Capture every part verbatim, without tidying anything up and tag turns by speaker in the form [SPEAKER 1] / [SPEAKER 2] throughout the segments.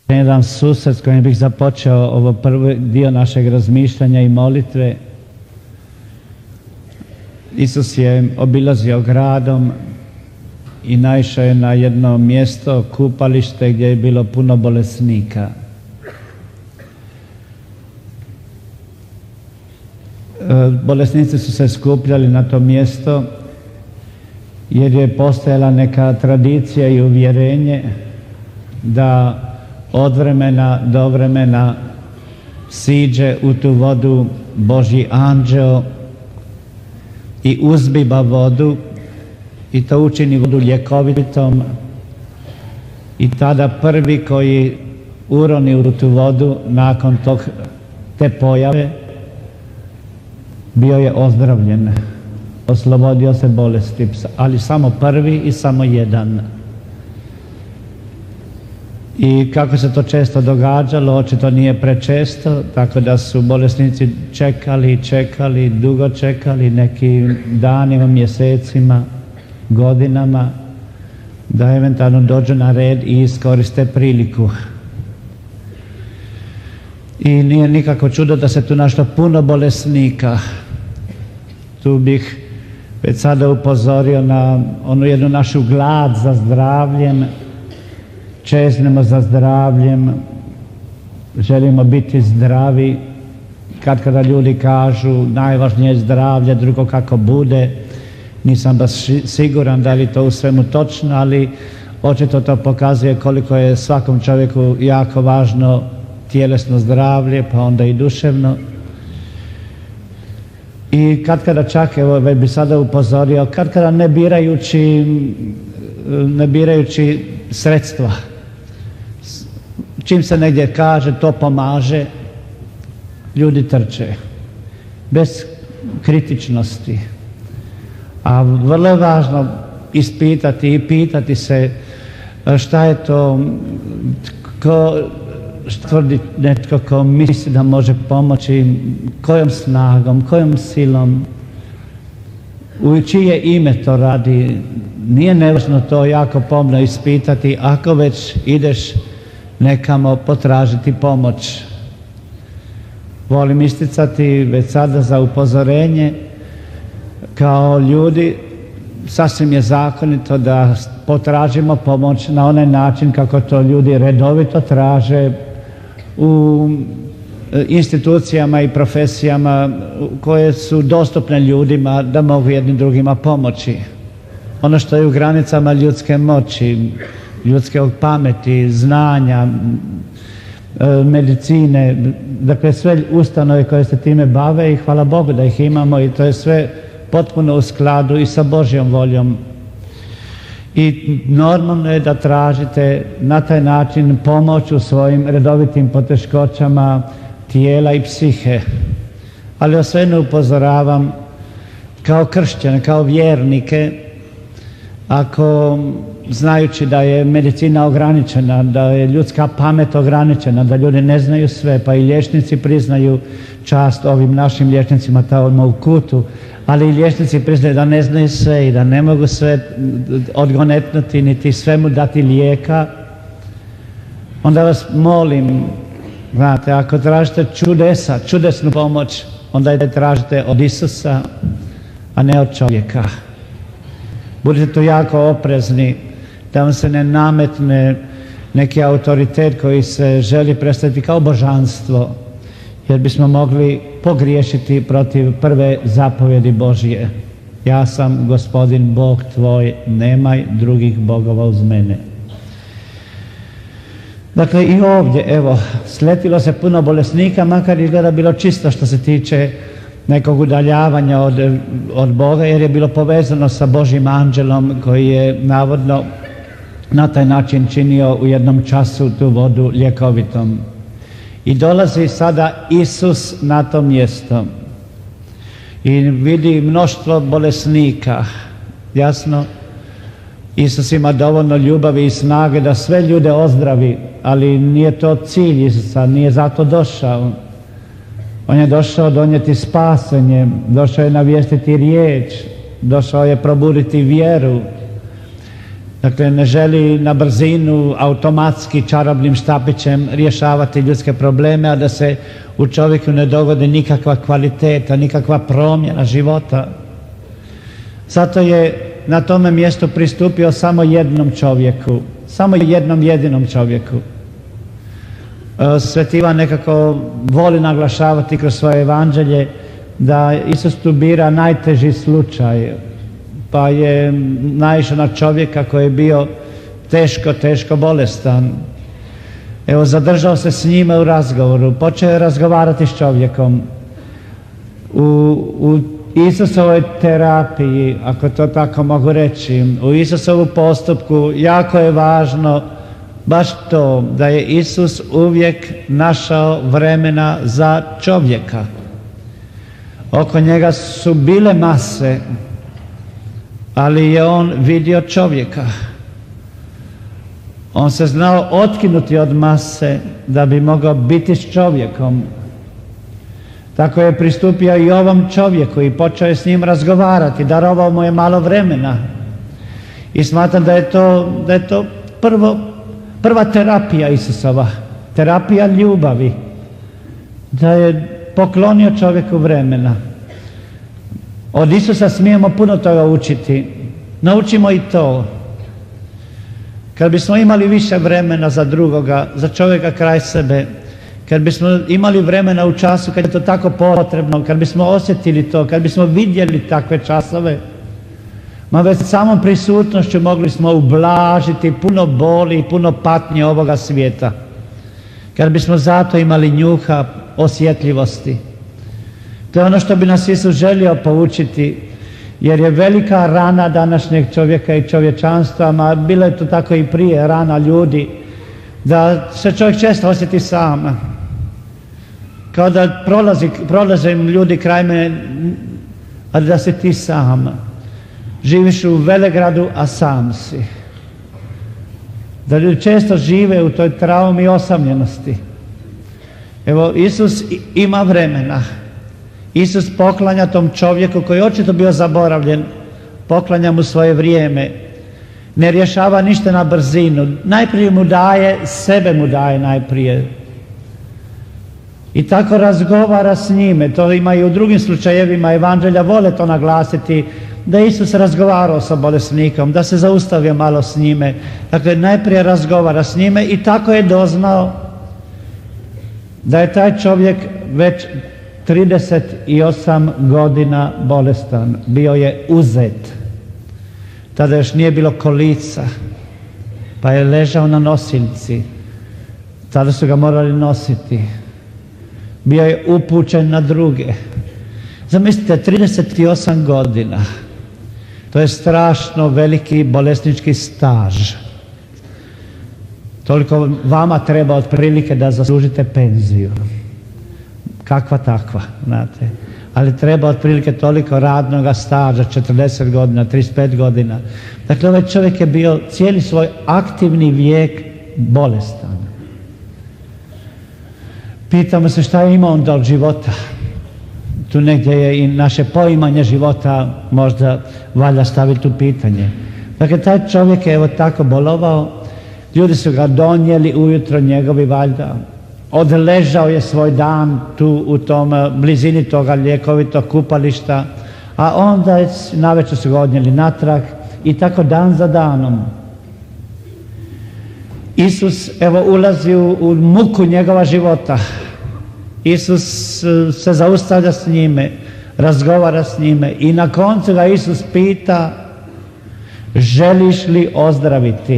[SPEAKER 1] jedan susret s kojim bih započeo ovo prvi dio našeg razmišljanja i molitve. Isus je obilazio gradom i naišao je na jedno mjesto, kupalište, gdje je bilo puno bolesnika. Bolesnici su se skupljali na to mjesto jer je postojala neka tradicija i uvjerenje da od vremena do vremena siđe u tu vodu Božji anđeo i uzbiba vodu i to učini vodu ljekovitom, i tada prvi koji uroni u tu vodu nakon tog, te pojave bio je ozdravljen, oslobodio se bolesti, ali samo prvi i samo jedan. I kako se to često događalo, očito nije prečesto, tako da su bolesnici čekali, čekali, dugo čekali, neki danima, mjesecima, godinama, da eventualno dođu na red i iskoriste priliku. I nije nikako čudo da se tu našlo puno bolesnika. Tu bih već sada upozorio na onu jednu našu glad za zdravljem. Čeznemo za zdravljem, želimo biti zdravi. Kad kada ljudi kažu najvažnije je zdravlje, drugo kako bude, nisam baš siguran da li to u svemu točno, ali očito to pokazuje koliko je svakom čovjeku jako važno tjelesno zdravlje, pa onda i duševno. I kad kada čak, evo već bi sada upozorio, kad kada ne birajući, ne birajući sredstva, čim se negdje kaže to pomaže, ljudi trče bez kritičnosti. A vrlo je važno ispitati i pitati se šta je to, ko tvrdi netko ko misli da može pomoći, kojom snagom, kojom silom, u čije ime to radi. Nije nevažno to jako pomno ispitati ako već ideš nekamo potražiti pomoć. Volim isticati već sada za upozorenje, kao ljudi sasvim je zakonito da potražimo pomoć na onaj način kako to ljudi redovito traže u institucijama i profesijama koje su dostupne ljudima da mogu jednim drugima pomoći. Ono što je u granicama ljudske moći, ljudske pameti, znanja, medicine, dakle sve ustanove koje se time bave, i hvala Bogu da ih imamo, i to je sve potpuno u skladu i sa Božjom voljom. I normalno je da tražite na taj način pomoć u svojim redovitim poteškoćama tijela i psihe. Ali o svemu upozoravam kao kršćane, kao vjernike, ako znajući da je medicina ograničena, da je ljudska pamet ograničena, da ljudi ne znaju sve, pa i liječnici priznaju čast ovim našim liječnicima tamo u kutu, ali i liječnici priznaju da ne znaju sve i da ne mogu sve odgonetnuti niti svemu dati lijeka, onda vas molim, znate, ako tražite čudesa, čudesnu pomoć, onda je tražite od Isusa, a ne od čovjeka. Budite tu jako oprezni da vam se ne nametne neki autoritet koji se želi predstaviti kao božanstvo, jer bismo mogli pogriješiti protiv prve zapovjedi Božje. Ja sam Gospodin Bog tvoj, nemaj drugih bogova uz mene. Dakle, i ovdje, evo, sletilo se puno bolesnika, makar izgleda bilo čisto što se tiče nekog udaljavanja od, od Boga, jer je bilo povezano sa Božjim anđelom koji je navodno na taj način činio u jednom času tu vodu ljekovitom. I dolazi sada Isus na to mjesto i vidi mnoštvo bolesnika. Jasno, Isus ima dovoljno ljubavi i snage da sve ljude ozdravi, ali nije to cilj Isusa, nije zato došao. On je došao donijeti spasenje, došao je navijestiti riječ, došao je probuditi vjeru. Dakle, ne želi na brzinu, automatski, čarobnim štapićem rješavati ljudske probleme, a da se u čovjeku ne dogodi nikakva kvaliteta, nikakva promjena života. Zato je na tome mjestu pristupio samo jednom čovjeku, samo jednom jedinom čovjeku. Sveti Ivan nekako voli naglašavati kroz svoje evanđelje da Isus tu bira najteži slučaj, pa je naišao na čovjeka koji je bio teško, teško bolestan. Evo, zadržao se s njime u razgovoru, počeo je razgovarati s čovjekom. U, u Isusovoj terapiji, ako to tako mogu reći, u Isusovu postupku jako je važno baš to da je Isus uvijek našao vremena za čovjeka. Oko njega su bile mase, ali je on vidio čovjeka. On se znao otkinuti od mase da bi mogao biti s čovjekom. Tako je pristupio i ovom čovjeku i počeo je s njim razgovarati, darovao mu je malo vremena. I smatram da je to, da je to prvo, prva terapija Isusova, terapija ljubavi, da je poklonio čovjeku vremena. Od Isusa smijemo puno toga učiti. Naučimo i to. Kad bismo imali više vremena za drugoga, za čovjeka kraj sebe, kad bismo imali vremena u času kad je to tako potrebno, kad bismo osjetili to, kad bismo vidjeli takve časove, ma već samom prisutnošću mogli smo ublažiti puno boli i puno patnje ovoga svijeta. Kad bismo zato imali njuha osjetljivosti. To je ono što bi nas Isus želio poučiti, jer je velika rana današnjeg čovjeka i čovječanstva, ma bilo je to tako i prije, rana ljudi, da se čovjek često osjeti sam. Kao da prolazi, prolaze ljudi kraj mene, a da si ti sam. Živiš u velegradu, a sam si. Da ljudi često žive u toj traumi i osamljenosti. Evo, Isus ima vremena. Isus poklanja tom čovjeku koji je očito bio zaboravljen, poklanja mu svoje vrijeme. Ne rješava ništa na brzinu. Najprije mu daje, sebe mu daje najprije. I tako razgovara s njime. To ima i u drugim slučajevima evanđelja, vole to naglasiti, da je Isus razgovarao sa bolesnikom, da se zaustavio malo s njime. Dakle, najprije razgovara s njime i tako je doznao da je taj čovjek već trideset osam godina bolestan. Bio je uzet. Tada još nije bilo kolica, pa je ležao na nosiljci. Tada su ga morali nositi. Bio je upućen na druge. Zamislite, trideset osam godina. To je strašno veliki bolesnički staž. Toliko vama treba otprilike da zaslužite penziju. Kakva takva, znate. Ali treba otprilike toliko radnoga staža, četrdeset godina, trideset pet godina. Dakle, ovaj čovjek je bio cijeli svoj aktivni vijek bolestan. Pitamo se šta je imao onda od života. Tu negdje je i naše poimanje života, možda valja staviti u pitanje. Dakle, taj čovjek je evo tako bolovao, ljudi su ga donijeli ujutro njegovi valjda, odležao je svoj dan tu u tom blizini toga ljekovitog kupališta, a onda navečer su ga odnijeli natrag i tako dan za danom. Isus evo ulazi u, u muku njegova života. Isus se zaustavlja s njime, razgovara s njime i na koncu ga Isus pita: želiš li ozdraviti?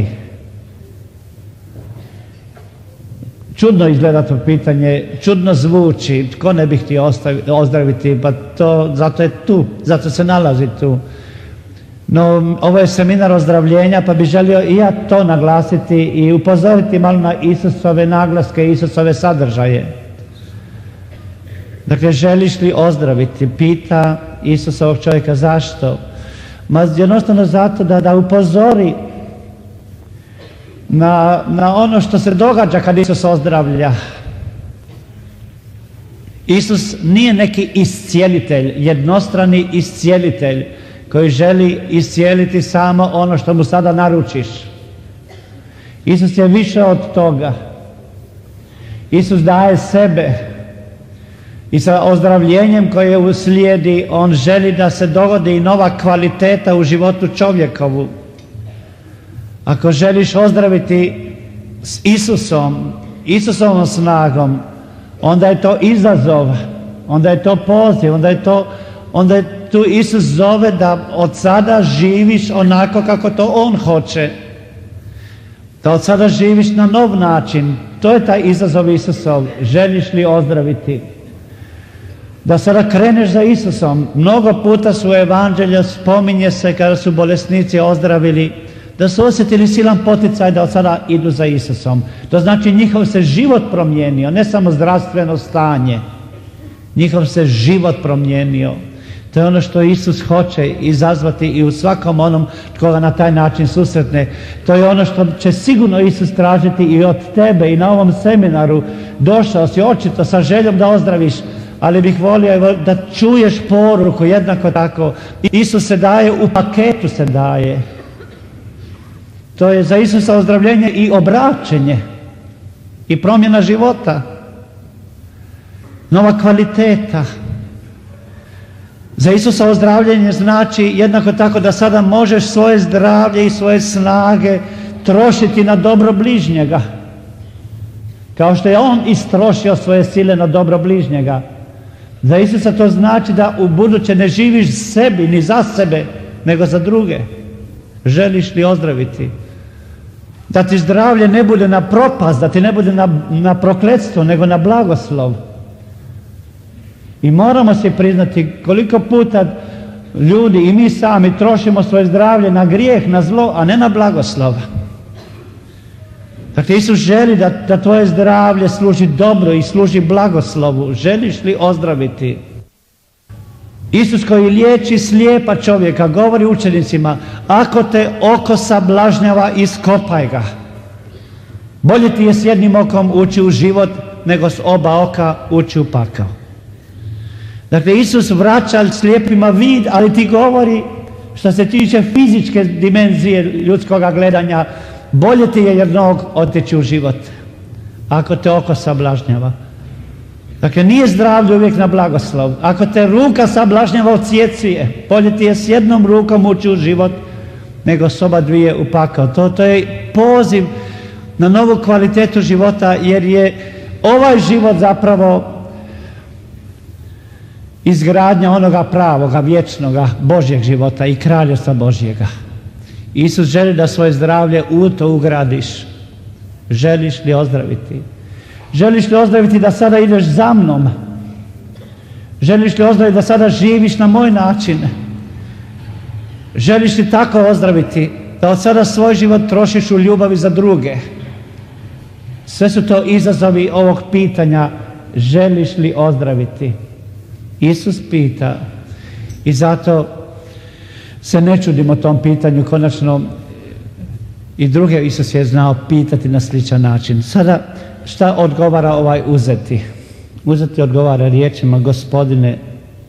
[SPEAKER 1] Čudno izgleda to pitanje, čudno zvuči, tko ne bi htio ozdraviti, pa to, zato je tu, zato se nalazi tu. No, ovo je seminar ozdravljenja, pa bi želio i ja to naglasiti i upozoriti malo na Isusove naglaske, Isusove sadržaje. Dakle, želiš li ozdraviti? Pita Isus ovog čovjeka. Zašto? Ma jednostavno zato da, da upozori na, na ono što se događa kad Isus ozdravlja. Isus nije neki iscijelitelj, jednostrani iscijelitelj koji želi iscijeliti samo ono što mu sada naručiš. Isus je više od toga. Isus daje sebe i sa ozdravljenjem koje uslijedi on želi da se dogodi i nova kvaliteta u životu čovjekovu. Ako želiš ozdraviti s Isusom, Isusovom snagom, onda je to izazov, onda je to poziv, onda je to, onda je tu Isus zove da od sada živiš onako kako to On hoće. Da od sada živiš na nov način. To je taj izazov Isusov. Želiš li ozdraviti? Da sada kreneš za Isusom. Mnogo puta su u evanđelju spominje se kada su bolesnici ozdravili, da su osjetili silan poticaj da od sada idu za Isusom. To znači njihov se život promijenio, ne samo zdravstveno stanje. Njihov se život promijenio. To je ono što Isus hoće izazvati i u svakom onom tko ga na taj način susretne. To je ono što će sigurno Isus tražiti i od tebe i na ovom seminaru. Došao si očito sa željom da ozdraviš, ali bih volio da čuješ poruku jednako tako. Isus se daje, u paketu se daje. To je za Isusa ozdravljenje i obraćenje i promjena života. Nova kvaliteta. Za Isusa ozdravljenje znači jednako tako da sada možeš svoje zdravlje i svoje snage trošiti na dobro bližnjega. Kao što je On istrošio svoje sile na dobro bližnjega. Za Isusa to znači da u buduće ne živiš sebi ni za sebe, nego za druge. Želiš li ozdraviti? Da ti zdravlje ne bude na propast, da ti ne bude na, na prokletstvo, nego na blagoslov. I moramo se priznati koliko puta ljudi i mi sami trošimo svoje zdravlje na grijeh, na zlo, a ne na blagoslov. Dakle, Isus želi da, da tvoje zdravlje služi dobro i služi blagoslovu. Želiš li ozdraviti? Isus koji liječi slijepa čovjeka govori učenicima: ako te oko sablažnjava, iskopaj ga. Bolje ti je s jednim okom ući u život nego s oba oka ući u pakao. Dakle, Isus vraća slijepima vid, ali ti govori što se tiče fizičke dimenzije ljudskoga gledanja, bolje ti je jednog otići u život ako te oko sablažnjava. Dakle, nije zdravlje uvijek na blagoslov. Ako te ruka sablažnjava, odsjeci, bolje ti je s jednom rukom ući u život nego s oba dvije u pakao. To, to je poziv na novu kvalitetu života, jer je ovaj život zapravo izgradnja onoga pravoga, vječnoga, Božjeg života i kraljevstva Božjega. Isus želi da svoje zdravlje u to ugradiš. Želiš li ozdraviti? Želiš li ozdraviti da sada ideš za mnom? Želiš li ozdraviti da sada živiš na moj način? Želiš li tako ozdraviti da od sada svoj život trošiš u ljubavi za druge? Sve su to izazovi ovog pitanja: želiš li ozdraviti? Isus pita i zato se ne čudimo tom pitanju. Konačno i druge Isus je znao pitati na sličan način. Sada šta odgovara ovaj uzeti? Uzeti odgovara riječima: Gospodine,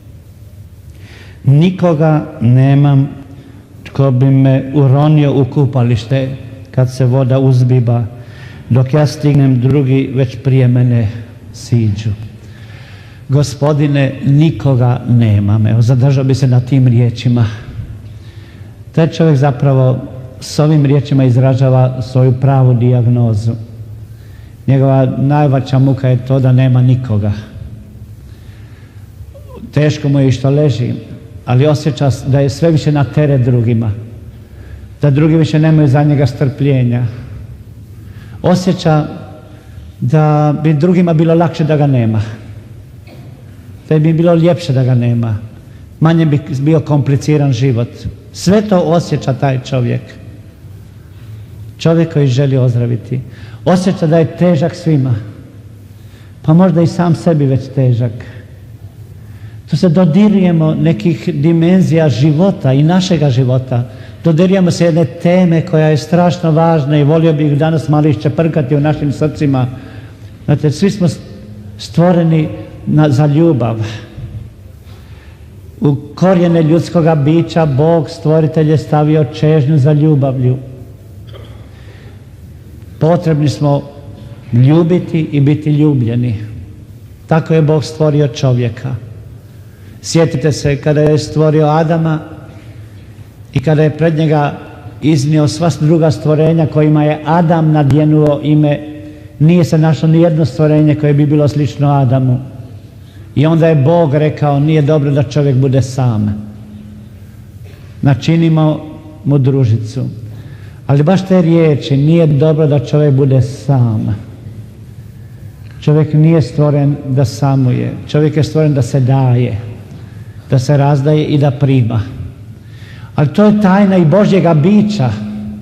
[SPEAKER 1] nikoga nemam tko bi me uronio u kupalište kad se voda uzbiba, dok ja stignem drugi već prije mene siđu. Gospodine, nikoga nemam. Evo, zadržao bi se na tim riječima. Taj čovjek zapravo s ovim riječima izražava svoju pravu dijagnozu. Njegova najveća muka je to da nema nikoga. Teško mu je i što leži, ali osjeća da je sve više na teret drugima. Da drugi više nemaju za njega strpljenja. Osjeća da bi drugima bilo lakše da ga nema. Da bi bilo ljepše da ga nema. Manje bi bio kompliciran život. Sve to osjeća taj čovjek. Čovjek koji želi ozdraviti. Osjeća da je težak svima. Pa možda i sam sebi već težak. Tu se dodirujemo nekih dimenzija života i našega života. Dodirujemo se jedne teme koja je strašno važna i volio bih danas malo iščeprkati u našim srcima. Znate, svi smo stvoreni na, za ljubav. U korijene ljudskoga bića Bog, stvoritelj, je stavio čežnju za ljubavlju. Potrebni smo ljubiti i biti ljubljeni. Tako je Bog stvorio čovjeka. Sjetite se kada je stvorio Adama i kada je pred njega iznio sva druga stvorenja kojima je Adam nadjenuo ime, nije se našlo ni jedno stvorenje koje bi bilo slično Adamu. I onda je Bog rekao, nije dobro da čovjek bude sam. Načinimo mu družicu. Ali baš te riječi, nije dobro da čovjek bude sam. Čovjek nije stvoren da samuje. Čovjek je stvoren da se daje, da se razdaje i da prima. Ali to je tajna i Božjega bića.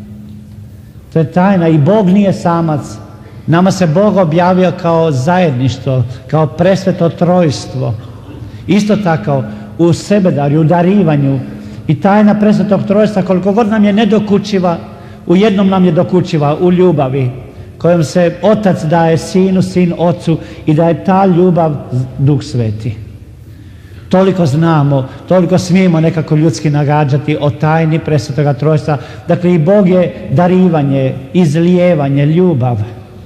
[SPEAKER 1] To je tajna i Bog nije samac. Nama se Bog objavio kao zajedništvo, kao presveto trojstvo. Isto tako u sebedarju, u darivanju. I tajna presvetog trojstva, koliko god nam je nedokučiva, u jednom nam je dokučiva, u ljubavi, kojom se Otac daje Sinu, Sin Ocu i da je ta ljubav Duh Sveti. Toliko znamo, toliko smijemo nekako ljudski nagađati o tajni presvetoga trojstva. Dakle, i Bog je darivanje, izlijevanje, ljubav.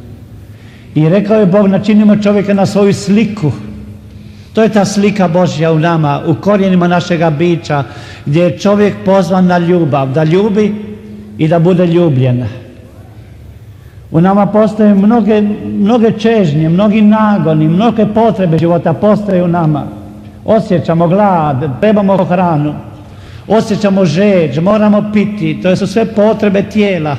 [SPEAKER 1] I rekao je Bog, načinimo čovjeka na svoju sliku. To je ta slika Božja u nama, u korijenima našega bića, gdje je čovjek pozvan na ljubav, da ljubi i da bude ljubljen. U nama postoje mnoge, mnoge čežnje, mnogi nagoni, mnoge potrebe života postoje u nama. Osjećamo glad, trebamo hranu, osjećamo žeđ, moramo piti, to su sve potrebe tijela.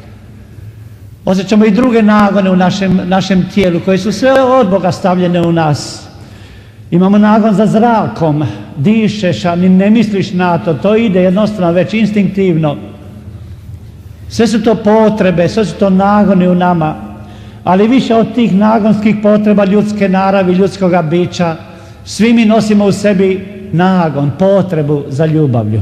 [SPEAKER 1] Osjećamo i druge nagone u našem, našem tijelu, koji su sve od Boga stavljene u nas. Imamo nagon za zrakom, dišeš, a ni ne misliš na to, to ide jednostavno, već instinktivno. Sve su to potrebe, sve su to nagoni u nama, ali više od tih nagonskih potreba ljudske naravi, ljudskoga bića, svi mi nosimo u sebi nagon, potrebu za ljubavlju.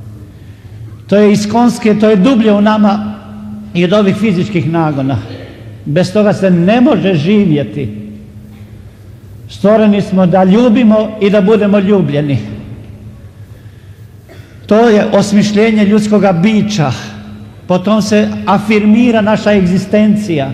[SPEAKER 1] To je iskonske, to je dublje u nama i od ovih fizičkih nagona. Bez toga se ne može živjeti. Stvoreni smo da ljubimo i da budemo ljubljeni. To je osmišljenje ljudskoga bića. Potom se afirmira naša egzistencija.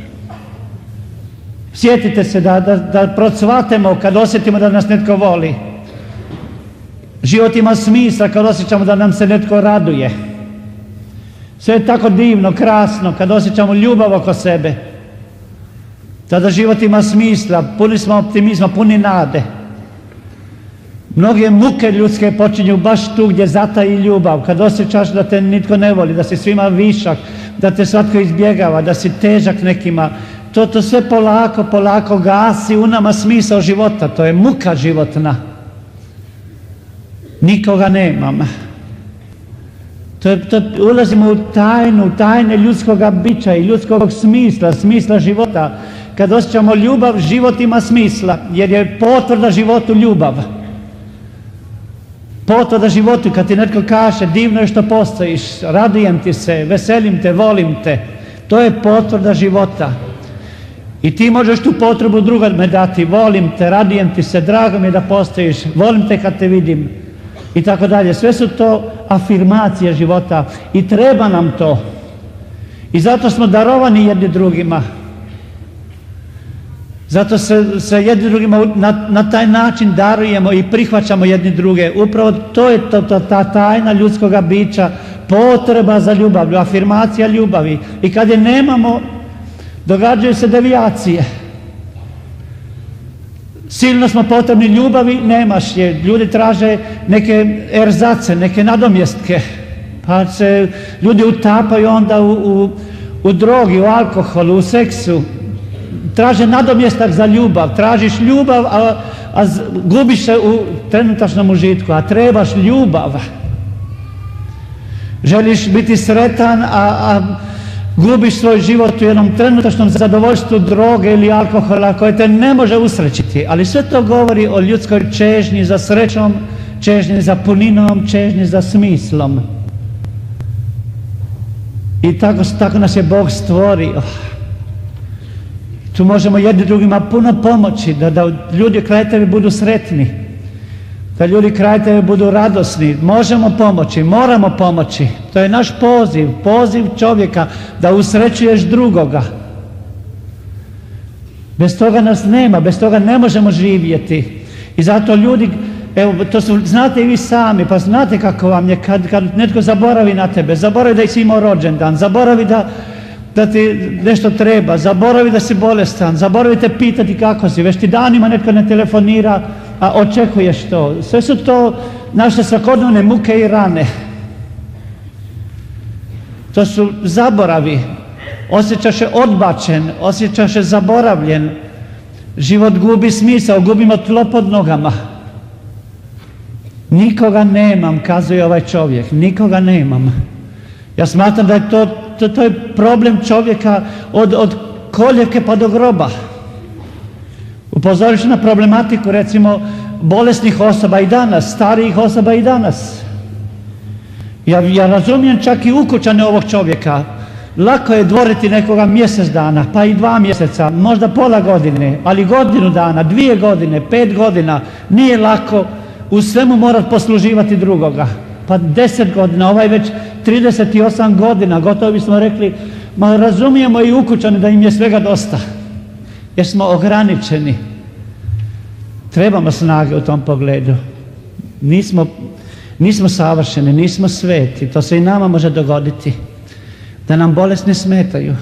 [SPEAKER 1] Sjetite se da, da, da procvatemo kad osjetimo da nas netko voli. Život ima smisla kad osjećamo da nam se netko raduje. Sve je tako divno, krasno kad osjećamo ljubav oko sebe. Tada život ima smisla, puni smo optimizma, puni nade. Mnoge muke ljudske počinju baš tu gdje zataji ljubav, kad osjećaš da te nitko ne voli, da si svima višak, da te svatko izbjegava, da si težak nekima. To, to sve polako, polako gasi u nama smisao života, to je muka životna. Nikoga nemam. To je, to, ulazimo u tajnu, tajne ljudskoga bića i ljudskog smisla, smisla života. Kad osjećamo ljubav, život ima smisla, jer je potvrda životu ljubav. Potvrda životu, kad ti netko kaže divno je što postojiš, radujem ti se, veselim te, volim te, to je potvrda života. I ti možeš tu potrebu drugome dati, volim te, radujem ti se, drago mi je da postojiš, volim te kad te vidim i tako dalje. Sve su to afirmacije života i treba nam to. I zato smo darovani jedni drugima. Zato se, se jedni drugima na, na taj način darujemo i prihvaćamo jedni druge. Upravo to je to, to, ta tajna ljudskoga bića, potreba za ljubavlju, afirmacija ljubavi. I kad je nemamo, događaju se devijacije. Silno smo potrebni ljubavi, nemaš je. Ljudi traže neke erzace, neke nadomjestke. Pa se ljudi utapaju onda u, u, u drogi, u alkoholu, u seksu. Traže nadomjestak za ljubav, tražiš ljubav, a, a gubiš se u trenutačnom užitku, a trebaš ljubav. Želiš biti sretan, a, a gubiš svoj život u jednom trenutačnom zadovoljstvu droge ili alkohola koje te ne može usrećiti. Ali sve to govori o ljudskoj čežnji za srećom, čežnji za puninom, čežnji za smislom. I tako, tako nas je Bog stvorio. Tu možemo jedni drugima puno pomoći, da, da ljudi kraj tebi budu sretni. da ljudi kraj tebe budu radosni. Možemo pomoći, moramo pomoći. To je naš poziv, poziv čovjeka da usrećuješ drugoga. Bez toga nas nema, bez toga ne možemo živjeti. I zato ljudi, evo, to su, znate i vi sami, pa znate kako vam je kad, kad netko zaboravi na tebe, zaboravi da si imao rođendan, zaboravi da, da ti nešto treba, zaboravi da si bolestan, zaboravi te pitati kako si, već ti danima netko ne telefonira, a očekuješ to. Sve su to naše svakodnevne muke i rane. To su zaboravi. Osjećaš se odbačen, osjećaš se zaboravljen. Život gubi smisao, gubimo tlo pod nogama. Nikoga nemam, kazuje ovaj čovjek, nikoga nemam. Ja smatram da je to, to, to je problem čovjeka od, od koljevke pa do groba. Upozoriš na problematiku, recimo, bolesnih osoba i danas, starijih osoba i danas. Ja, ja razumijem čak i ukućane ovog čovjeka. Lako je dvoriti nekoga mjesec dana, pa i dva mjeseca, možda pola godine, ali godinu dana, dvije godine, pet godina, nije lako u svemu morat posluživati drugoga. Pa deset godina, ovaj već trideset osam godina, gotovo bismo rekli, ma razumijemo i ukućani da im je svega dosta, jer smo ograničeni. Trebamo snage u tom pogledu. Nismo, nismo savršeni, nismo sveti, to se i nama može dogoditi. Da nam bolest ne smetaju.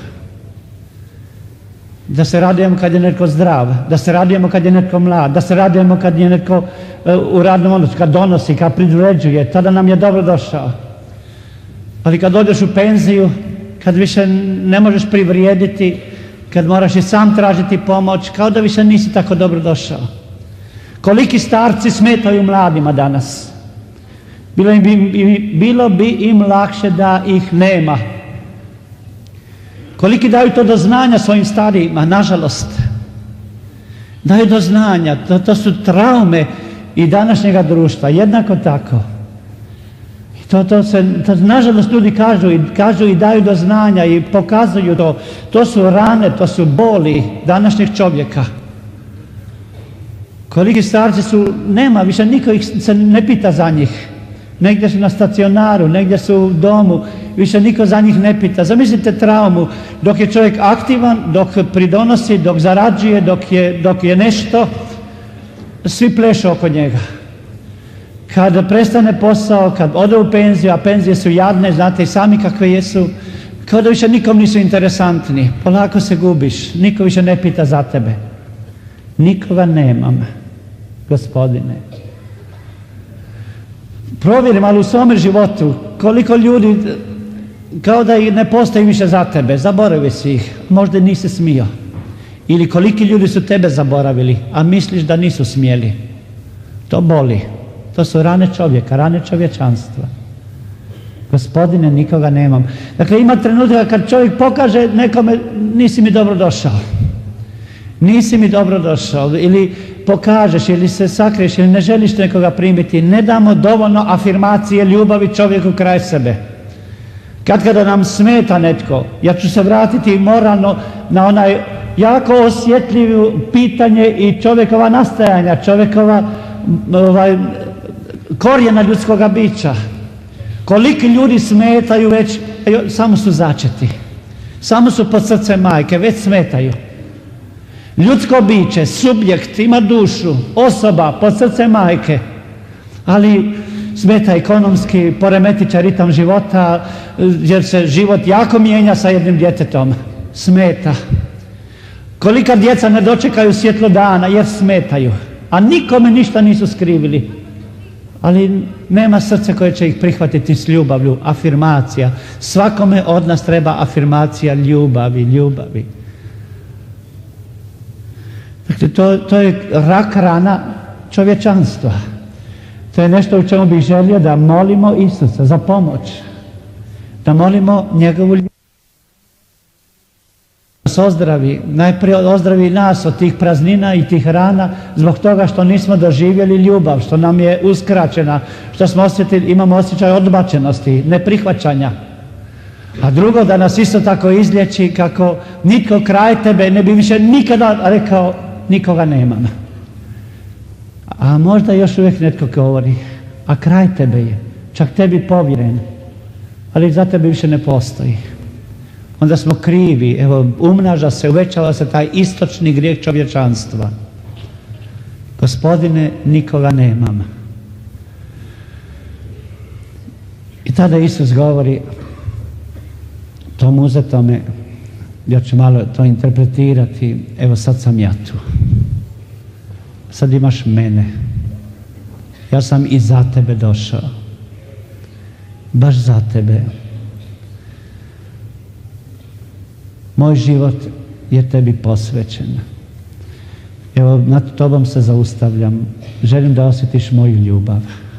[SPEAKER 1] Da se radujemo kad je netko zdrav, da se radujemo kad je netko mlad, da se radujemo kad je netko uh, u radnom odnosu, kad donosi, kad privređuje, tada nam je dobro došao. Ali kad odeš u penziju, kad više ne možeš privrijediti, kad moraš i sam tražiti pomoć, kao da više nisi tako dobro došao. Koliki starci smetaju mladima danas. Bilo bi, bilo bi im lakše da ih nema. Koliki daju to do znanja svojim starijima, nažalost. Daju do znanja, to, to su traume i današnjega društva, jednako tako. I to, to se, to, nažalost, ljudi kažu i, kažu i daju do znanja i pokazuju to. To su rane, to su boli današnjeg čovjeka. Koliki starci su, nema, više niko ih se ne pita za njih. Negdje su na stacionaru, negdje su u domu, više niko za njih ne pita. Zamislite traumu, dok je čovjek aktivan, dok pridonosi, dok zarađuje, dok je, dok je nešto, svi plešu oko njega. Kad prestane posao, kad ode u penziju, a penzije su jadne, znate i sami kakve jesu, kao da više nikom nisu interesantni, polako se gubiš, niko više ne pita za tebe. Nikoga nemam, Gospodine. Provjeri malo u svome životu koliko ljudi kao da i ne postoji više za tebe, zaboravi si ih, možda nisi smio. Ili koliki ljudi su tebe zaboravili, a misliš da nisu smjeli. To boli. To su rane čovjeka, rane čovječanstva. Gospodine, nikoga nemam. Dakle, ima trenutka kad čovjek pokaže nekome, nisi mi dobro došao. Nisi mi dobro došao. Ili pokažeš, ili se sakriješ, ili ne želiš nekoga primiti. Ne damo dovoljno afirmacije ljubavi čovjeku kraj sebe. Kad kada nam smeta netko, ja ću se vratiti moralno na onaj jako osjetljivo pitanje i čovjekova nastajanja, čovjekova ovaj, korijena ljudskoga bića. Koliki ljudi smetaju već, samo su začeti. Samo su pod srcem majke, već smetaju. Ljudsko biće, subjekt, ima dušu, osoba pod srcem majke, ali smeta ekonomski, poremetit će ritam života, jer se život jako mijenja sa jednim djetetom. Smeta. Kolika djeca ne dočekaju svjetlo dana jer smetaju, a nikome ništa nisu skrivili. Ali nema srce koje će ih prihvatiti s ljubavlju, afirmacija. Svakome od nas treba afirmacija ljubavi, ljubavi. Dakle, to, to je rak rana čovječanstva. To je nešto u čemu bih želio da molimo Isusa za pomoć. Da molimo njegovu ljubav. Nas ozdravi, najprije ozdravi nas od tih praznina i tih rana zbog toga što nismo doživjeli ljubav, što nam je uskraćena, što smo osjetili, imamo osjećaj odbačenosti, neprihvaćanja. A drugo, da nas isto tako izliječi kako nitko kraj tebe ne bi više nikada rekao nikoga nemam. A možda još uvijek netko govori, a kraj tebe je, čak tebi povjeren, ali za tebe više ne postoji. Onda smo krivi, evo, umnaža se, uvećava se taj istočni grijeh čovječanstva. Gospodine, nikoga nemam. I tada Isus govori tom uzetome, ja ću malo to interpretirati, evo sad sam ja tu. Sad imaš mene. Ja sam i za tebe došao. Baš za tebe. Moj život je tebi posvećen. Evo, nad tobom se zaustavljam. Želim da osjetiš moju ljubav.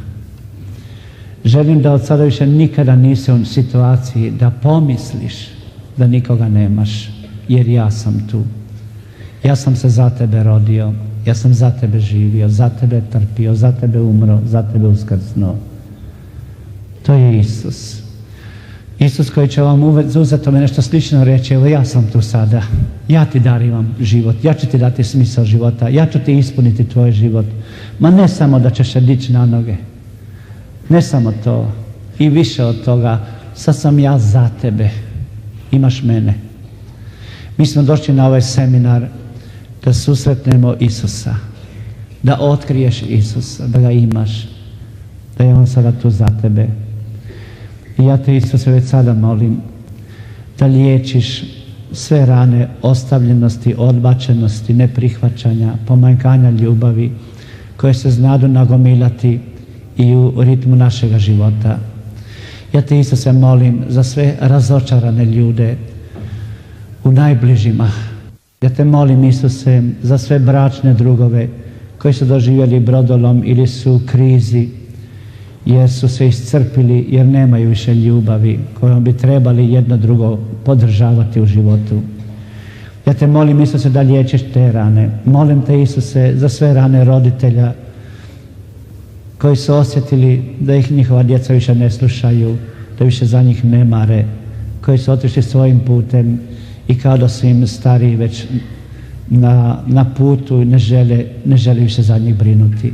[SPEAKER 1] Želim da od sada više nikada nisi u situaciji da pomisliš da nikoga nemaš, jer ja sam tu. Ja sam se za tebe rodio, ja sam za tebe živio, za tebe trpio, za tebe umro, za tebe uskrsnuo. To je Isus. Isus koji će vam uzeti tome nešto slično reći, evo ja sam tu sada, ja ti darivam život, ja ću ti dati smisao života, ja ću ti ispuniti tvoj život. Ma ne samo da ćeš se dići na noge, ne samo to, i više od toga, sad sam ja za tebe, imaš mene. Mi smo došli na ovaj seminar da susretnemo Isusa, da otkriješ Isusa, da ga imaš, da je on sada tu za tebe. I ja te, Isuse, već sada molim da liječiš sve rane ostavljenosti, odbačenosti, neprihvaćanja, pomanjkanja ljubavi koje se znadu nagomilati i u ritmu našega života. Ja te, Isuse, molim za sve razočarane ljude u najbližima. Ja te molim, Isuse, za sve bračne drugove koji su doživjeli brodolom ili su u krizi, jer su se iscrpili, jer nemaju više ljubavi kojom bi trebali jedno drugo podržavati u životu. Ja te molim, Isuse, da liječiš te rane. Molim te, Isuse, za sve rane roditelja koji su osjetili da ih njihova djeca više ne slušaju, da više za njih ne mare, koji su otišli svojim putem i kao da su im stariji već na, na putu i ne žele, ne žele više za njih brinuti.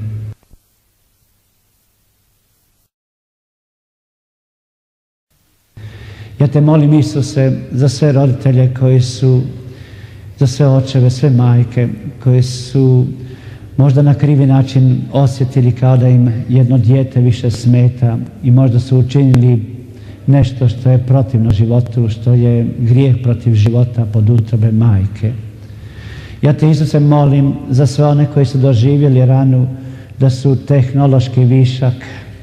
[SPEAKER 1] Ja te molim, Isuse, za sve roditelje koji su, za sve očeve, sve majke koji su možda na krivi način osjetili kao da im jedno dijete više smeta i možda su učinili nešto što je protivno životu, što je grijeh protiv života pod utrobe majke. Ja te, Isuse, molim za sve one koji su doživjeli ranu da su tehnološki višak,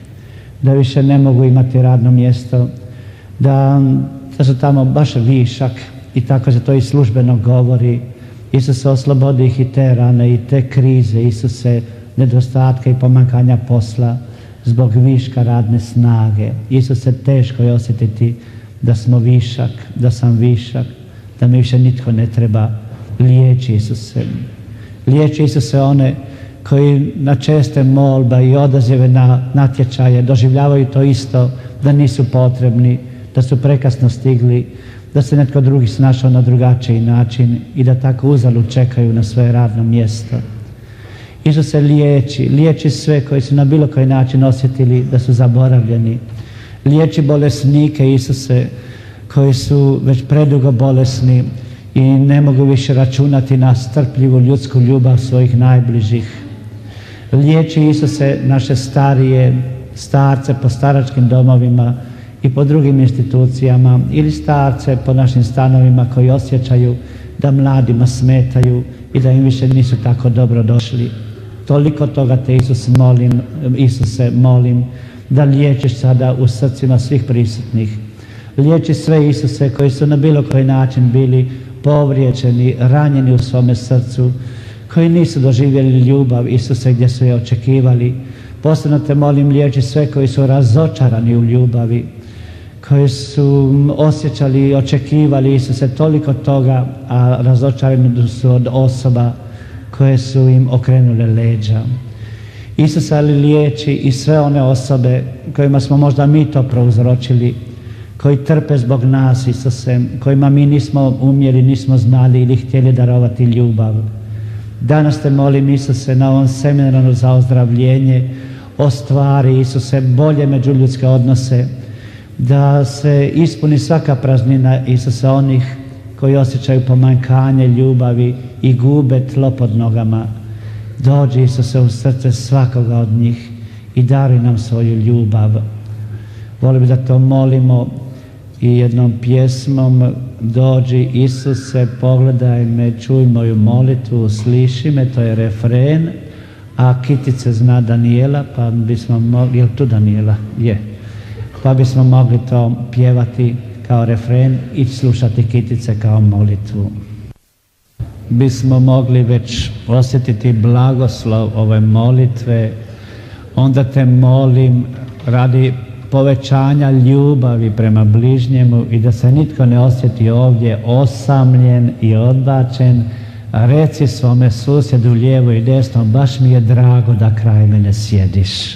[SPEAKER 1] da više ne mogu imati radno mjesto, da, da su tamo baš višak i tako se to i službeno govori. Isuse, oslobodi ih i te rane i te krize, Isuse, nedostatka i pomankanja posla zbog viška radne snage. Isuse, teško je osjetiti da smo višak, da sam višak, da mi više nitko ne treba. Liječi, Isuse. Liječi, Isuse, one koji na česte molba i odazive na natječaje doživljavaju to isto, da nisu potrebni, da su prekasno stigli, da se netko drugi snašao na drugačiji način i da tako uzalud čekaju na svoje radno mjesto. Isuse, liječi, liječi sve koji su na bilo koji način osjetili da su zaboravljeni. Liječi bolesnike, Isuse, koji su već predugo bolesni i ne mogu više računati na strpljivu ljudsku ljubav svojih najbližih. Liječi, Isuse, naše starije, starce po staračkim domovima i po drugim institucijama ili starce po našim stanovima koji osjećaju da mladima smetaju i da im više nisu tako dobro došli. Toliko toga te, Isus, molim, Isuse, molim da liječiš sada u srcima svih prisutnih. Liječi sve, Isuse, koji su na bilo koji način bili povrijeđeni, ranjeni u svome srcu, koji nisu doživjeli ljubav, Isuse, gdje su je očekivali. Posebno te molim, liječi sve koji su razočarani u ljubavi, koji su osjećali i očekivali, Isuse, toliko toga, a razočarani su od osoba koje su im okrenule leđa. Isuse, ali liječi i sve one osobe kojima smo možda mi to prouzročili, koji trpe zbog nas, Isuse, kojima mi nismo umjeli, nismo znali ili htjeli darovati ljubav. Danas te molim, Isuse, na ovom seminaru za ozdravljenje, ostvari, Isuse, bolje međuljudske odnose, da se ispuni svaka praznina, Isuse, onih koji osjećaju pomanjkanje ljubavi i gube tlo pod nogama. Dođi, Isuse, u srce svakoga od njih i daruj nam svoju ljubav. Volim da to molimo i jednom pjesmom: dođi, Isuse, pogledaj me, čuj moju molitvu, sliši me, to je refren, a Kitice zna Danijela, pa bismo mogli, jel tu Danijela? Je. Pa bismo mogli to pjevati kao refren i slušati Kitice kao molitvu. Bismo mogli već osjetiti blagoslov ove molitve, onda te molim radi povećanja ljubavi prema bližnjemu i da se nitko ne osjeti ovdje osamljen i odbačen, reci svome susjedu lijevo i desno: baš mi je drago da kraj mene sjediš.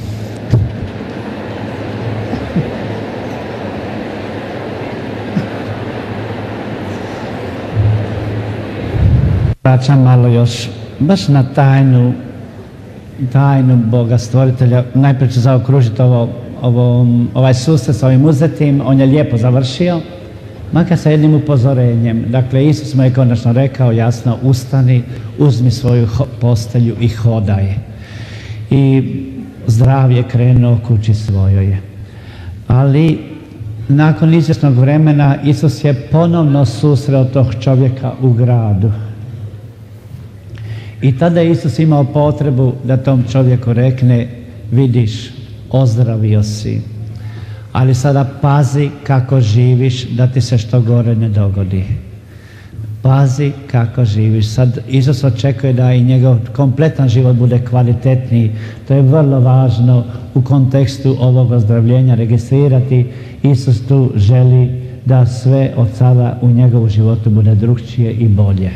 [SPEAKER 1] Vraćam malo još baš na tajnu, tajnu Boga stvoritelja. Najprije ću zaokružiti ovo, ovo, ovaj susret s ovim uzetim. On je lijepo završio, makar sa jednim upozorenjem. Dakle, Isus mu je konačno rekao jasno: ustani, uzmi svoju postelju i hodaj. I zdrav je krenuo kući svojoj. Ali nakon izvjesnog vremena Isus je ponovno susreo tog čovjeka u gradu. I tada je Isus imao potrebu da tom čovjeku rekne: vidiš, ozdravio si, ali sada pazi kako živiš da ti se što gore ne dogodi. Pazi kako živiš. Sad Isus očekuje da i njegov kompletan život bude kvalitetniji. To je vrlo važno u kontekstu ovog ozdravljenja registrirati. Isus tu želi da sve od sada u njegovu životu bude drukčije i bolje.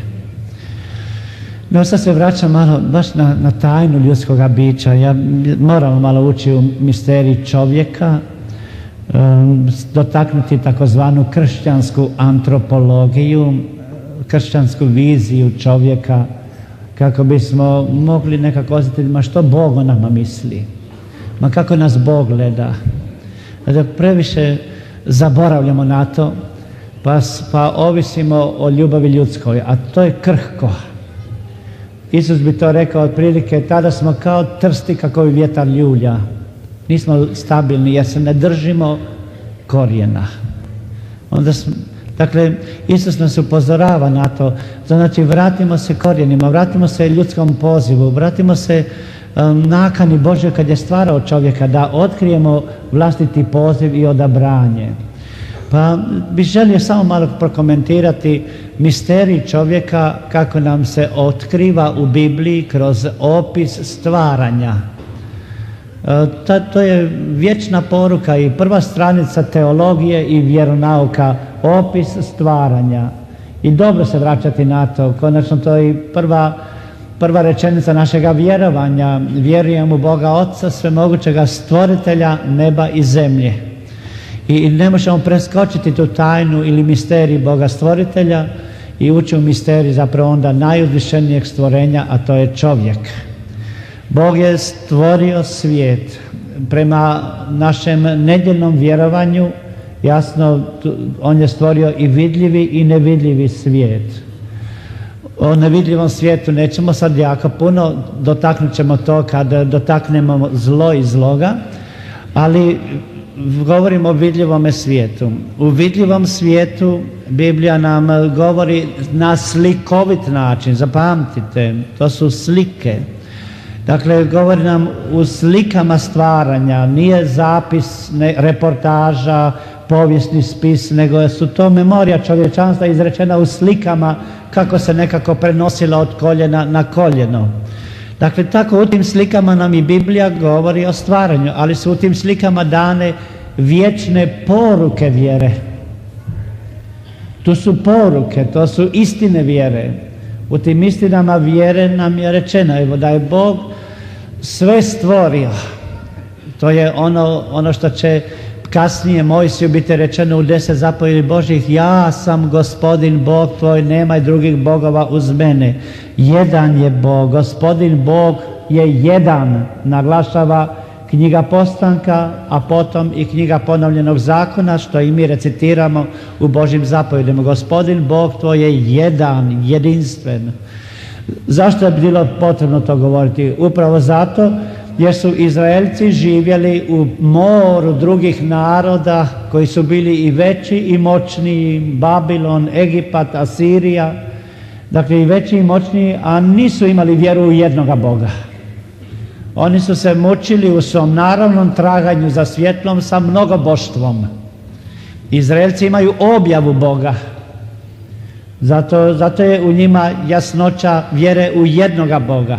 [SPEAKER 1] No, sad se vraćam malo baš na, na tajnu ljudskoga bića. Ja, moramo malo ući u misterij čovjeka, um, dotaknuti takozvanu kršćansku antropologiju, kršćansku viziju čovjeka, kako bismo mogli nekako osjetiti ma što Bog o nama misli, ma kako nas Bog gleda. Da previše zaboravljamo na to, pa, pa ovisimo o ljubavi ljudskoj, a to je krhko. Isus bi to rekao otprilike: tada smo kao trsti kako bi vjetar ljulja. Nismo stabilni jer se ne držimo korijena. Onda smo, dakle, Isus nas upozorava na to. Znači, vratimo se korijenima, vratimo se ljudskom pozivu, vratimo se um, nakani Božjoj kad je stvarao čovjeka, da otkrijemo vlastiti poziv i odabranje. Pa bih želio samo malo prokomentirati misterij čovjeka, kako nam se otkriva u Bibliji kroz opis stvaranja. E, to, to je vječna poruka i prva stranica teologije i vjeronauka, opis stvaranja. I dobro se vraćati na to. Konačno to je i prva, prva rečenica našega vjerovanja. Vjerujem u Boga Oca, svemogućega stvoritelja neba i zemlje. I ne možemo preskočiti tu tajnu ili misterij Boga stvoritelja i ući u misterij zapravo onda najuzvišenijeg stvorenja, a to je čovjek. Bog je stvorio svijet. Prema našem nedjeljnom vjerovanju, jasno, on je stvorio i vidljivi i nevidljivi svijet. O nevidljivom svijetu nećemo sad jako puno, dotaknut ćemo to kad dotaknemo zlo i zloga, ali govorimo o vidljivome svijetu. U vidljivom svijetu Biblija nam govori na slikovit način, zapamtite, to su slike. Dakle, govori nam u slikama stvaranja, nije zapis, ne, reportaža, povijesni spis, nego su to memorija čovječanstva izrečena u slikama kako se nekako prenosila od koljena na koljeno. Dakle, tako u tim slikama nam i Biblija govori o stvaranju, ali su u tim slikama dane vječne poruke vjere. Tu su poruke, to su istine vjere. U tim istinama vjere nam je rečeno, evo, da je Bog sve stvorio. To je ono, ono što će kasnije Mojsiju biti rečeno u deset zapovjedi Božjih, ja sam Gospodin Bog tvoj, nemaj drugih bogova uz mene. Jedan je Bog, Gospodin Bog je jedan, naglašava knjiga Postanka, a potom i knjiga Ponovljenog zakona, što i mi recitiramo u Božjim zapovjedima. Gospodin Bog tvoj je jedan, jedinstven. Zašto je bilo potrebno to govoriti? Upravo zato jer su Izraelci živjeli u moru drugih naroda koji su bili i veći i moćniji, Babilon, Egipat, Asirija, dakle i veći i moćniji, a nisu imali vjeru u jednoga Boga. Oni su se mučili u svom naravnom traganju za svjetlom sa mnogoboštvom. Izraelci imaju objavu Boga. Zato, zato je u njima jasnoća vjere u jednoga Boga.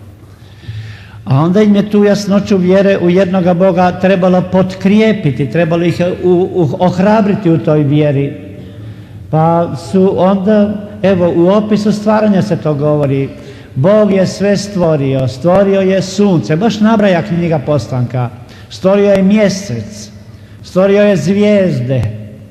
[SPEAKER 1] A onda im je tu jasnoću vjere u jednoga Boga trebalo potkrijepiti, trebalo ih u, u, ohrabriti u toj vjeri. Pa su onda, evo u opisu stvaranja se to govori, Bog je sve stvorio, stvorio je sunce, baš nabraja knjiga Postanka, stvorio je mjesec, stvorio je zvijezde,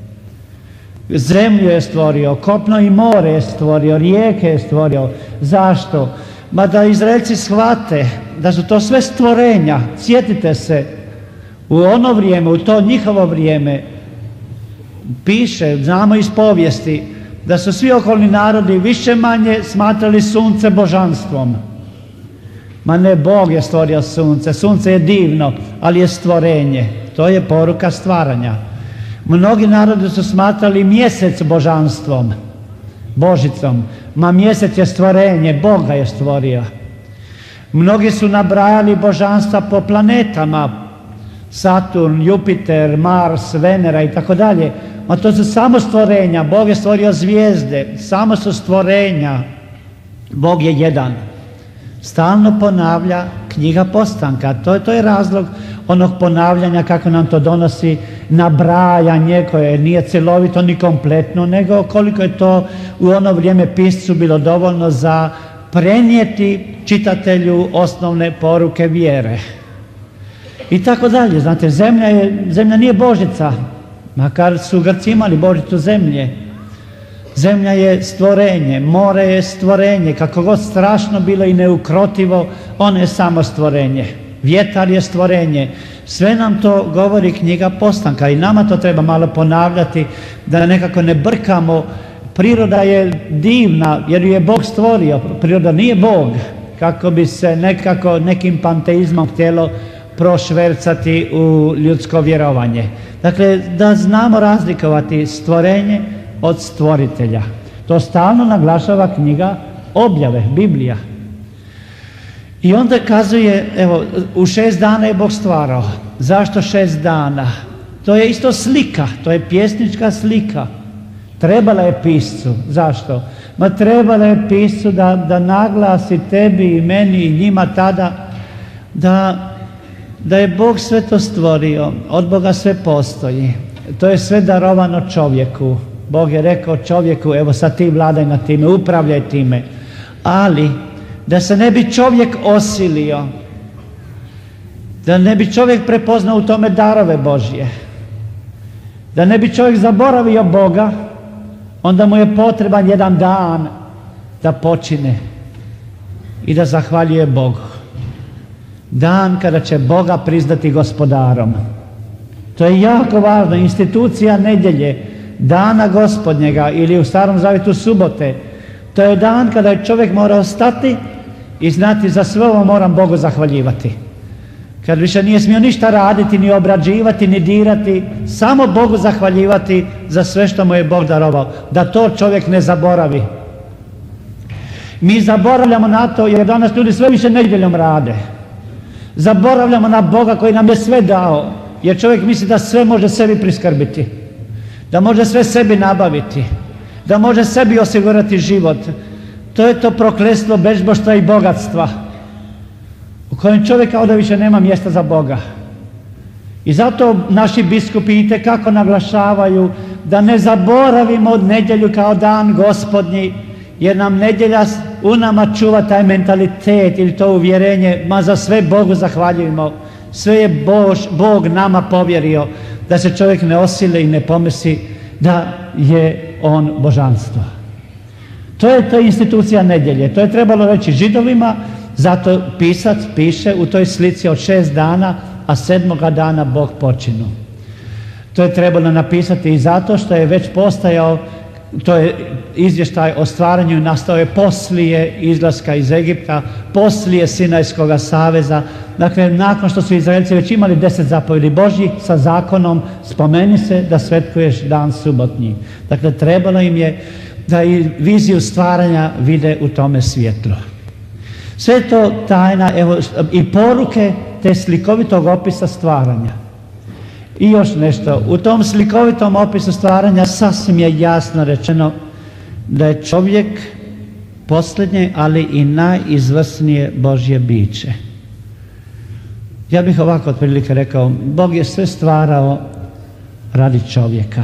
[SPEAKER 1] zemlju je stvorio, kopno i more je stvorio, rijeke je stvorio. Zašto? Ma da Izraelci shvate da su to sve stvorenja. Sjetite se, u ono vrijeme, u to njihovo vrijeme, piše, znamo iz povijesti, da su svi okolni narodi više manje smatrali sunce božanstvom. Ma ne, Bog je stvorio sunce, sunce je divno, ali je stvorenje. To je poruka stvaranja. Mnogi narodi su smatrali mjesec božanstvom, Božicom. Ma mjesec je stvorenje, Bog ga je stvorio. Mnogi su nabrajali božanstva po planetama, Saturn, Jupiter, Mars, Venera i tako dalje. Ma to su samo stvorenja, Bog je stvorio zvijezde, samo su stvorenja. Bog je jedan. Stalno ponavlja knjiga Postanka. To, to je razlog onog ponavljanja kako nam to donosi nabrajanje koje nije cjelovito ni kompletno, nego koliko je to u ono vrijeme piscu bilo dovoljno za prenijeti čitatelju osnovne poruke vjere. I tako dalje. Znate, zemlja, je, zemlja nije Božica, makar su Grci imali Božicu zemlje. Zemlja je stvorenje, more je stvorenje, kako god strašno bilo i neukrotivo, ono je samo stvorenje. Vjetar je stvorenje. Sve nam to govori knjiga Postanka i nama to treba malo ponavljati da nekako ne brkamo. Priroda je divna jer ju je Bog stvorio, priroda nije Bog, kako bi se nekako nekim panteizmom htjelo prošvercati u ljudsko vjerovanje. Dakle, da znamo razlikovati stvorenje od stvoritelja. To stalno naglašava knjiga Objave, Biblija. I onda kazuje, evo, u šest dana je Bog stvarao. Zašto šest dana? To je isto slika, to je pjesnička slika. Trebala je piscu. Zašto? Ma trebala je piscu da, da naglasi tebi i meni i njima tada da, da je Bog sve to stvorio, od Boga sve postoji. To je sve darovano čovjeku. Bog je rekao čovjeku, evo sad ti vladaj na time, upravljaj time. Ali da se ne bi čovjek osilio, da ne bi čovjek prepoznao u tome darove Božje, da ne bi čovjek zaboravio Boga, onda mu je potreban jedan dan da počine i da zahvaljuje Bogu. Dan kada će Boga priznati gospodarom. To je jako važno. Institucija nedjelje, dana Gospodnjega ili u Starom Zavjetu subote, to je dan kada je čovjek morao stati i znati za sve ovo moram Bogu zahvaljivati. Kad više nije smio ništa raditi, ni obrađivati, ni dirati, samo Bogu zahvaljivati za sve što mu je Bog darovao. Da to čovjek ne zaboravi. Mi zaboravljamo na to jer danas ljudi sve više nedjeljom rade. Zaboravljamo na Boga koji nam je sve dao, jer čovjek misli da sve može sebi priskrbiti, da može sve sebi nabaviti, da može sebi osigurati život. To je to prokletstvo bezboštva i bogatstva u kojem čovjek kao da više nema mjesta za Boga. I zato naši biskupi itekako naglašavaju da ne zaboravimo nedjelju kao dan Gospodnji, jer nam nedjelja u nama čuva taj mentalitet ili to uvjerenje, ma za sve Bogu zahvaljujemo, sve je Bož, Bog nama povjerio. da se čovjek ne osile i ne pomisli da je on božanstvo. To je, to je institucija nedjelje. To je trebalo reći Židovima, zato pisac piše u toj slici od šest dana, a sedmoga dana Bog počinu. To je trebalo napisati i zato što je već postajao, to je izvještaj o stvaranju, nastao je poslije izlaska iz Egipta, poslije Sinajskoga saveza. Dakle, nakon što su Izraelci već imali deset zapovjedi Božjih sa zakonom, spomeni se da svetkuješ dan subotnji. Dakle, trebalo im je da i viziju stvaranja vide u tome svjetlu. Sve to tajna, evo, i poruke te slikovitog opisa stvaranja. I još nešto, u tom slikovitom opisu stvaranja sasvim je jasno rečeno da je čovjek posljednje, ali i najizvrsnije Božje biće. Ja bih ovako otprilike rekao, Bog je sve stvarao radi čovjeka.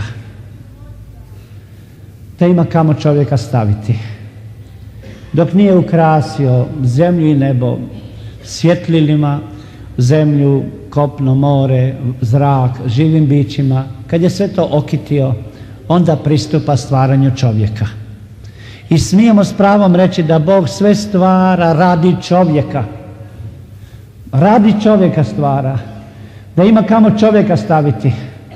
[SPEAKER 1] Da ima kamo čovjeka staviti. Dok nije ukrasio zemlju i nebo svjetlilima, zemlju, kopno, more, zrak, živim bićima, kad je sve to okitio, onda pristupa stvaranju čovjeka. I smijemo s pravom reći da Bog sve stvara radi čovjeka. Radi čovjeka stvara. Da ima kamo čovjeka staviti.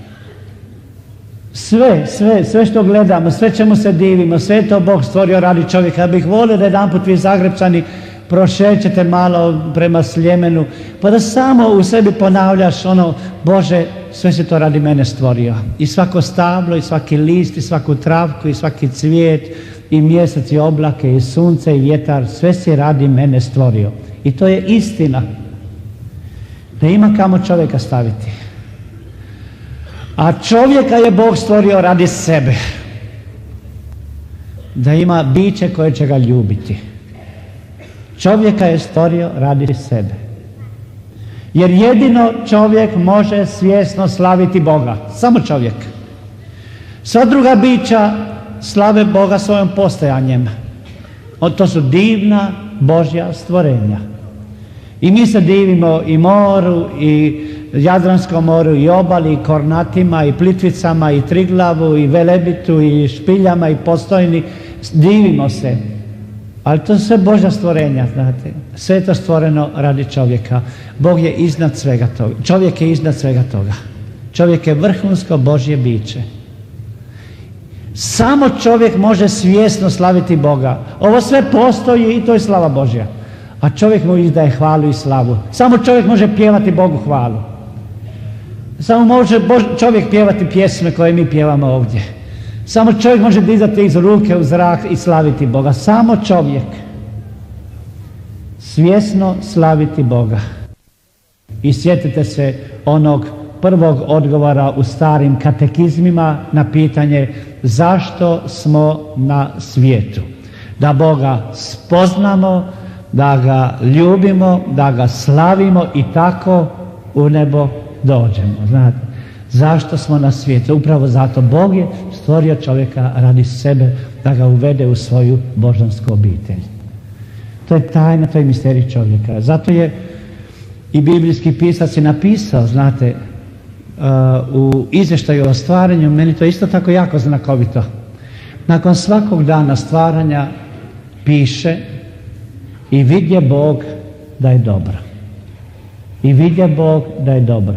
[SPEAKER 1] Sve, sve, sve što gledamo, sve čemu se divimo, sve je to Bog stvorio radi čovjeka. Ja bih volio da jedanput vi Zagrebčani prošećete malo prema Sljemenu, pa da samo u sebi ponavljaš ono, Bože, sve si to radi mene stvorio. I svako stablo, i svaki list, i svaku travku, i svaki cvijet, i mjesec, i oblake, i sunce, i vjetar, sve si radi mene stvorio. I to je istina. Da ima kamo čovjeka staviti. A čovjeka je Bog stvorio radi sebe. Da ima biće koje će ga ljubiti. Čovjeka je stvorio radi sebe. Jer jedino čovjek može svjesno slaviti Boga. Samo čovjek. Sva druga bića slave Boga svojom postojanjem. To su divna Božja stvorenja. I mi se divimo i moru, i Jadranskom moru, i obali, i Kornatima, i Plitvicama, i Triglavu, i Velebitu, i Špiljama, i Postojni. Divimo se. Ali to su sve Božja stvorenja, znate. Sve je to stvoreno radi čovjeka. Bog je iznad svega toga. Čovjek je iznad svega toga. Čovjek je vrhunsko Božje biće. Samo čovjek može svjesno slaviti Boga. Ovo sve postoji i to je slava Božja. A čovjek mu izdaje hvalu i slavu. Samo čovjek može pjevati Bogu hvalu. Samo može Bož, čovjek pjevati pjesme koje mi pjevamo ovdje. Samo čovjek može dizati iz ruke u zrak i slaviti Boga. Samo čovjek. Svjesno slaviti Boga. I sjetite se onog prvog odgovora u starim katekizmima na pitanje zašto smo na svijetu. Da Boga spoznamo, da ga ljubimo, da ga slavimo i tako u nebo dođemo. Znate, zašto smo na svijetu? Upravo zato Bog je stvorio čovjeka radi sebe, da ga uvede u svoju božansku obitelj. To je tajna, to je misterij čovjeka. Zato je i biblijski pisac je napisao, znate, uh, u izvještaju o stvaranju, meni to isto tako jako znakovito. Nakon svakog dana stvaranja piše i vidje Bog da je dobro. I vidje Bog da je dobro.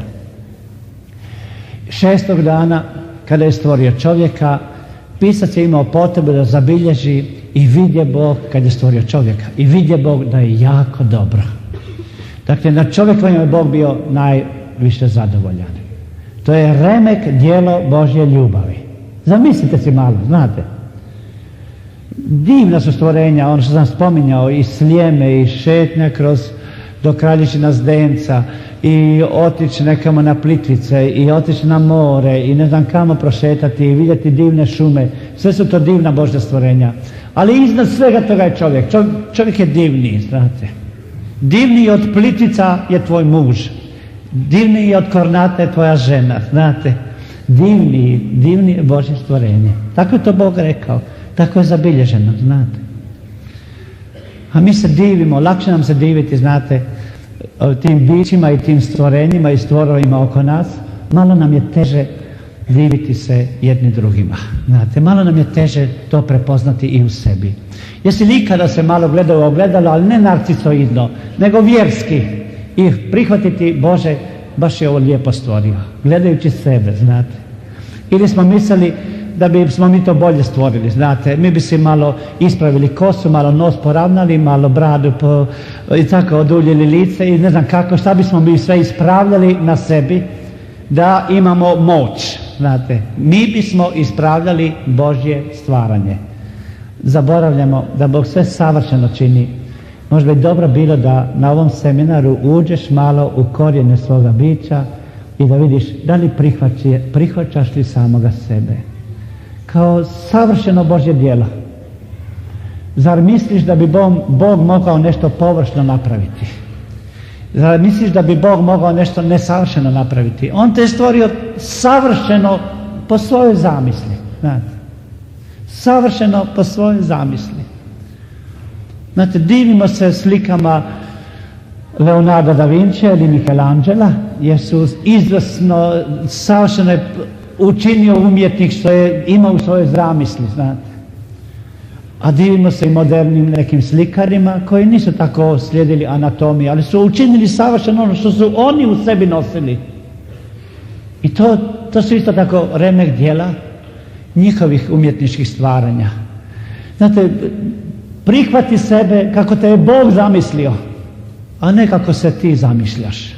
[SPEAKER 1] Šestog dana, kada je stvorio čovjeka, pisac je imao potrebu da zabilježi i vidje Bog kad je stvorio čovjeka. I vidje Bog da je jako dobro. Dakle, na čovjekom je Bog bio najviše zadovoljan. To je remek djelo Božje ljubavi. Zamislite si malo, znate. Divna su stvorenja, ono što sam spominjao, i Sljeme, i šetnja kroz do Kraljičina Zdenca, i otići nekamo na Plitvice, i otići na more, i ne znam kamo prošetati, i vidjeti divne šume. Sve su to divna Božja stvorenja. Ali iznad svega toga je čovjek. Čovjek je divniji, znate. Divniji od Plitvica je tvoj muž. Divniji od Kornata je tvoja žena, znate. Divniji, divniji je Božje stvorenje. Tako je to Bog rekao. Tako je zabilježeno, znate. A mi se divimo, lakše nam se diviti, znate, tim bićima i tim stvorenjima i stvorovima oko nas, malo nam je teže diviti se jedni drugima. Znate, malo nam je teže to prepoznati i u sebi. Jesi li ikada se malo gledao u ogledalo, ali ne narcisoidno, nego vjerski, i prihvatiti, Bože, baš je ovo lijepo stvorio, gledajući sebe, znate. Ili smo mislili da bi smo mi to bolje stvorili, znate, mi bi si malo ispravili kosu, malo nos poravnali, malo bradu po, i tako oduljili lice i ne znam kako, šta bismo mi sve ispravljali na sebi da imamo moć, znate. Mi bismo ispravljali Božje stvaranje. Zaboravljamo da Bog sve savršeno čini. Možda bi dobro bilo da na ovom seminaru uđeš malo u korijene svoga bića i da vidiš da li prihvaći, prihvaćaš li samoga sebe kao savršeno Božje djelo. Zar misliš da bi Bog, Bog mogao nešto površno napraviti? Zar misliš da bi Bog mogao nešto nesavršeno napraviti? On te je stvorio savršeno po svojoj zamisli. Znate, savršeno po svojoj zamisli. Znate, divimo se slikama Leonarda da Vincija ili Michelangela, jer su izvrsno, savršeno je učinio umjetnik što je imao u svojoj zamisli, znate. A divimo se i modernim nekim slikarima koji nisu tako slijedili anatomiju, ali su učinili savršeno ono što su oni u sebi nosili. I to, to su isto tako remek djela njihovih umjetničkih stvaranja. Znate, prihvati sebe kako te je Bog zamislio, a ne kako se ti zamišljaš.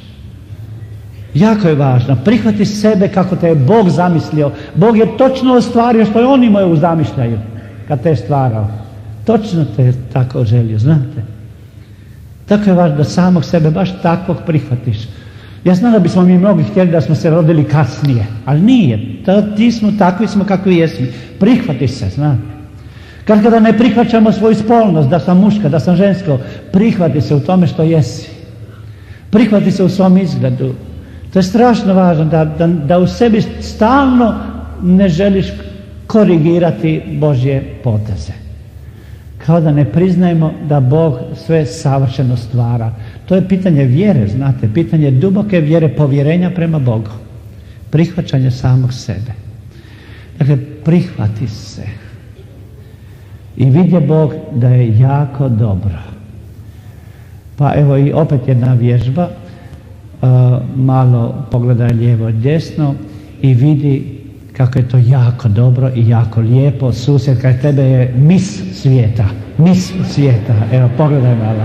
[SPEAKER 1] Jako je važno, prihvati sebe kako te je Bog zamislio. Bog je točno ostvario što je on imao u zamišljaju kad te je stvarao. Točno te je tako želio, znate. Tako je važno da samog sebe baš takvog prihvatiš. Ja znam da bismo mi mnogi htjeli da smo se rodili kasnije, ali nije. To, ti smo, takvi smo kakvi jesmo. Prihvati se, znate. Kad kada ne prihvaćamo svoju spolnost, da sam muška, da sam žensko, prihvati se u tome što jesi. Prihvati se u svom izgledu. To je strašno važno, da, da, da u sebi stalno ne želiš korigirati Božje poteze. Kao da ne priznajemo da Bog sve savršeno stvara. To je pitanje vjere, znate, pitanje duboke vjere, povjerenja prema Bogu. Prihvaćanje samog sebe. Dakle, prihvati se. I vidje Bog da je jako dobro. Pa evo i opet jedna vježba. Uh, malo pogledaj lijevo i desno i vidi kako je to jako dobro i jako lijepo. Susjed kraj tebe je mis svijeta. Mis svijeta. Evo, pogledaj malo.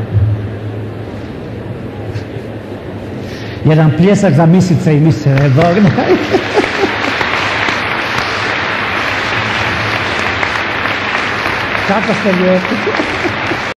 [SPEAKER 1] Jedan pljesak za misice i mise. Bog daj. Kako ste lijepi.